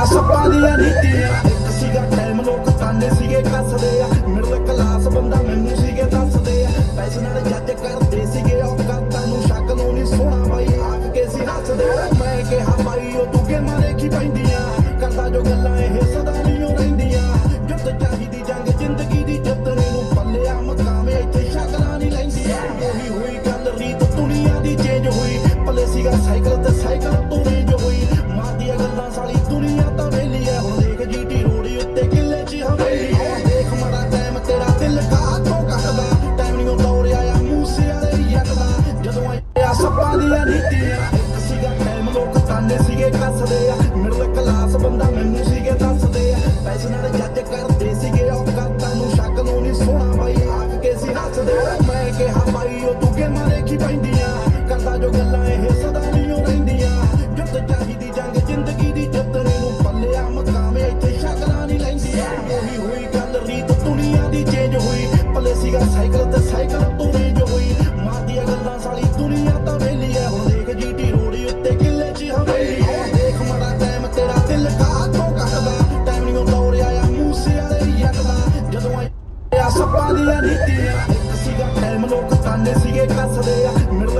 ਸੱਪਾਂ ਦੀਆਂ ਨੀਤੀਆਂ ਇੱਕ ਸੀਗਾ ਟਾਈਮ ਲੋਕ ਤਾਨੇ ਸੀਗੇ ਕੱਸਦੇ ਆ ਮਿਡਲ ਕਲਾਸ ਬੰਦਾ ਮੈਨੂੰ ਸੀਗੇ ਦੱਸਦੇ ਆ ਪੈਸੇ ਨਾਲ ਜੱਜ ਕਰਦੇ ਸੀਗੇ ਔਕਾਤਾਂ ਨੂੰ ਸ਼ਕਲ ਨੂੰ ਨਹੀਂ ਸੋਹਣਾ ਬਾਈ ਆਖ ਕੇ ਸੀ ਹੱਸਦੇ ਮੈਂ ਕਿਹਾ ਬਾਈ ਉਹ ਤੂੰ ਗੇਮਾਂ ਦੇਖੀ ਪੈਂਦੀਆਂ ਕਰਦਾ ਜੋ ਗੱਲਾਂ ਇਹ ਸਦਾ ਨਹੀਂ ਉਹ ਰਹਿੰਦੀਆਂ ਜੁੱਤ ਚਾਹੀਦੀ ਜੰਗ ਜ਼ਿੰਦਗੀ ਦੀ ਜਿੱਤਣੇ ਨੂੰ ਪੱਲਿਆ ਮਕਾਮ ਇੱਥੇ ਸ਼ਕਲਾਂ ਨਹੀਂ ਲੈਂਦੀਆਂ ਉਹੀ ਹੋਈ ਗੱਲ ਰੀਤ ਦੁਨੀਆ ਦੀ ਚੇਂਜ ਹੋਈ ਪੱਲੇ ਸੀਗਾ ਸਾਈਕਲ ਤੇ ਸਾਈਕਲ ਤੋਂ ਰੇਂਜ ਹੋਈ ਮਾਰਦੀਆਂ ਗੱਲਾਂ ਸਾਲੀ ਦੁਨੀਆ ਤਾਂ ਵੇਲੀ ਐ ਹੁਣ ਦੇਖ ਜੀਟੀ ਰੋੜੀ ਉੱਤੇ ਕਿੱਲੇ 'ਚ ਹਵੇਲੀ ਦੇਖ ਮਾੜਾ ਟਾਈਮ ਤੇਰਾ ਦਿਲ ਕਾਹਤੋਂ ਕੱਟਦਾ ਟਾਈਮ ਨਹੀਂ ਦੌੜਿਆ ਆ ਮੂਸੇ ਵਾਲੇ ਯੱਟਦਾ ਜਦੋਂ ਆਇਆ ਸੱਪਾਂ ਦੀਆਂ ਨੀਤੀਆਂ ਇੱਕ ਸੀਗਾ ਟਾਈਮ ਲੋਕ ਤਾਨੇ ਸੀਗੇ ਕੱਸਦੇ ਆ ਮਿਡਲ ਕਲਾਸ ਬੰਦਾ ਮੈਨੂੰ ਸੀਗੇ ਦੱਸਦੇ ਆ ਪੈਸੇ ਨਾਲ ਜੱਜ ਕਰਦੇ ਸੀਗੇ ਔਕਾਤਾਂ ਨੂੰ ਸ਼ਕਲ ਨੂੰ ਨਹੀਂ ਸੋਹਣਾ ਬਾਈ ਆਖ ਕੇ ਸੀ ਹੱਸਦੇ ਮੈਂ ਕਿਹਾ ਬਾਈ ਉਹ ਤੂੰ ਗੇਮਾਂ ਦੇਖੀ ਪੈਂਦੀਆਂ ਕਰਦਾ ਜੋ ਗੱਲਾਂ ਇਹ ਸਦਾ ਨਹੀਂ ਉਹ ਰਹਿੰਦੀਆਂ ਜੁੱਤ ਚਾਹੀਦੀ ਜੰਗ ਜ਼ਿੰਦਗੀ ਦੀ ਜਿੱਤਣੇ ਨੂੰ ਪੱਲਿਆ ਮਕਾਮ ਇੱਥੇ ਸ਼ਕਲਾਂ ਨਹੀਂ ਲੈਂਦੀਆਂ ਉਹੀ ਹੋਈ ਗੱਲ ਰੀਤ ਦੁਨੀਆ ਦੀ ਚੇਂਜ ਹੋਈ ਪੱਲੇ ਸੀਗਾ ਸਾਈਕਲ ਤੇ ਸਾਈਕਲ ਤੋਂ ਰੇਂਜ ਹੋਈ ਮਾਰਦੀਆਂ ਗੱਲਾਂ ਸਾਲੀ ਦੁਨੀਆ ਤਾਂ ਵੇਲੀ ਐ ਹੁਣ ਦੇਖ ਜੀਟੀ ਰੋੜੀ ਉੱਤੇ ਕਿੱਲੇ 'ਚ ਹਵੇਲੀ ਦੇਖ ਮਾੜਾ ਟਾਈਮ ਤੇਰਾ ਦਿਲ ਕਾਹਤੋਂ ਕੱਟਦਾ ਟਾਈਮ ਨਹੀਂ ਦੌੜਿਆ ਆ ਮੂਸੇ ਵਾਲੇ ਯੱਟਦਾ ਜਦੋਂ ਆਇਆ ਸੱਪਾਂ ਦੀਆਂ ਨੀਤੀਆਂ ਇੱਕ ਸੀਗਾ ਟਾਈਮ ਲੋਕ ਤਾਨੇ ਸੀਗੇ ਕੱਸਦੇ ਆ ਮਿਡਲ ਕਲਾਸ ਬੰਦਾ ਮੈਨੂੰ ਸੀਗੇ ਦੱਸਦੇ ਆ ਪੈਸੇ ਨਾਲ ਜੱਜ ਕਰਦੇ ਸੀਗੇ ਔਕਾਤਾਂ ਨੂੰ ਸ਼ਕਲ ਨੂੰ ਨਹੀਂ ਸੋਹਣਾ ਬਾਈ ਆਖ ਕੇ ਸੀ ਹੱਸਦੇ ਮੈਂ ਕਿਹਾ ਬਾਈ ਉਹ ਤੂੰ ਗੇਮਾਂ ਦੇਖੀ ਪੈਂਦੀਆਂ ਕਰਦਾ ਜੋ ਗੱਲਾਂ ਇਹ ਸਦਾ ਨਹੀਂ ਉਹ ਰਹਿੰਦੀਆਂ ਜੁੱਤ ਚਾਹੀਦੀ ਜੰਗ ਜ਼ਿੰਦਗੀ ਦੀ ਜਿੱਤਣੇ ਨੂੰ ਪੱਲਿਆ ਮਕਾਮ ਇੱਥੇ ਸ਼ਕਲਾਂ ਨਹੀਂ ਲੈਂਦੀਆਂ ਉਹੀ ਹੋਈ ਗੱਲ ਰੀਤ ਦੁਨੀਆ ਦੀ ਚੇਂਜ ਹੋਈ ਪੱਲੇ ਸੀਗਾ ਸਾਈਕਲ ਤੇ ਸਾਈਕਲ ਤੋਂ ਰੇਂਜ ਹੋਈ ਮਾਰਦੀਆਂ ਗੱਲਾਂ ਸਾਲੀ ਦੁਨੀਆ ਤਾਂ ਵੇਲੀ ਐ ਹੁਣ ਦੇਖ ਜੀਟੀ ਰੋੜੀ ਉੱਤੇ ਕਿੱਲੇ 'ਚ ਹਵੇਲੀ ਦੇਖ ਮਾੜਾ ਟਾਈਮ ਤੇਰਾ ਦਿਲ ਕਾਹਤੋਂ ਕੱਟਦਾ ਟਾਈਮ ਨਹੀਂ ਦੌੜਿਆ ਆ ਮੂਸੇ ਵਾਲੇ ਯੱਟਦਾ ਜਦੋਂ ਆਇਆ ਸੱਪਾਂ ਦੀਆਂ ਨੀਤੀਆਂ ਇੱਕ ਸੀਗਾ ਟਾਈਮ ਲੋਕ ਤਾਨੇ ਸੀਗੇ ਕੱਸਦੇ ਆ ਮਿਡਲ ਕਲਾਸ ਬੰਦਾ ਮੈਨੂੰ ਸੀਗੇ ਦੱਸਦੇ ਆ ਪੈਸੇ ਨਾਲ ਜੱਜ ਕਰਦੇ ਸੀਗੇ ਔਕਾਤਾਂ ਨੂੰ ਸ਼ਕਲ ਨੂੰ ਨਹੀਂ ਸੋਹਣਾ ਬਾਈ ਆਖ ਕੇ ਸੀ ਹੱਸਦੇ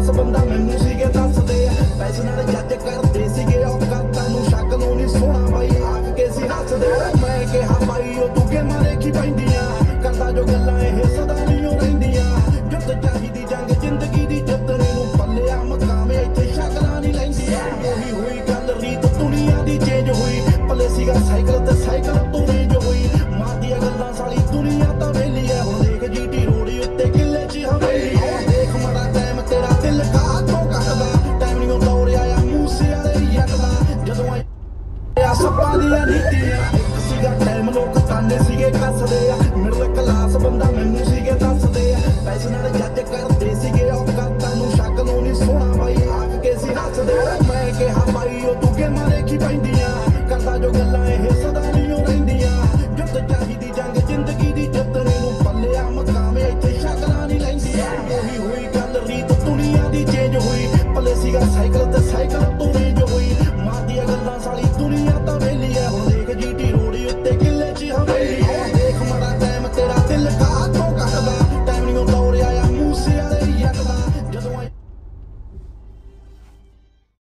ਮੈਂ ਕਿਹਾ ਬਾਈ ਉਹ ਤੂੰ ਗੇਮਾਂ ਦੇਖੀ ਪੈਂਦੀਆਂ ਕਰਦਾ ਜੋ ਗੱਲਾਂ ਇਹ ਸਦਾ ਨਹੀਂ ਉਹ ਰਹਿੰਦੀਆਂ ਜੁੱਤ ਚਾਹੀਦੀ ਜੰਗ ਜ਼ਿੰਦਗੀ ਦੀ ਜਿੱਤਣੇ ਨੂੰ ਪੱਲਿਆ ਮਕਾਮ ਇੱਥੇ ਸ਼ਕਲਾਂ ਨਹੀਂ ਲੈਂਦੀਆਂ ਉਹੀ ਹੋਈ ਗੱਲ ਰੀਤ ਦੁਨੀਆ ਦੀ ਚੇਂਜ ਹੋਈ ਪੱਲੇ ਸੀਗਾ ਸਾਈਕਲ ਤੇ ਸਾਈਕਲ ਤੋਂ ਰੇਂਜ ਹੋਈ ਮਾਰਦੀਆਂ ਗੱਲਾਂ ਸਾਲੀ ਦੁਨੀਆ ਤਾਂ ਵੇਲੀ ਐ ਹੁਣ ਦੇਖ ਜੀਟੀ ਰੋੜੀ ਉੱਤੇ ਕਿੱਲੇ 'ਚ ਹਵੇਲੀ ਦੇਖ ਮਾੜਾ ਟਾਈਮ ਤੇਰਾ ਦਿਲ ਕਾਹਤੋਂ ਕੱਟਦਾ ਟਾਈਮ ਨਹੀਂ ਦੌੜਿਆ ਆ ਮੂਸੇ ਵਾਲੇ ਯੱਟਦਾ ਜਦੋਂ ਆਇਆ ਸੱਪਾਂ ਦੀਆਂ ਨੀਤੀਆਂ ਇੱਕ ਸੀਗਾ ਟਾਈਮ ਲੋਕ ਤਾਨੇ ਸੀਗੇ ਕੱਸਦੇ ਆ ਮਿਡਲ ਕਲਾਸ ਬੰਦਾ ਮੈਨੂੰ ਸੀਗੇ ਦੱਸਦੇ ਆ ਪੈਸੇ ਨਾਲ ਜੱਜ ਕਰਦੇ ਸੀਗੇ ਔਕਾਤਾਂ ਨੂੰ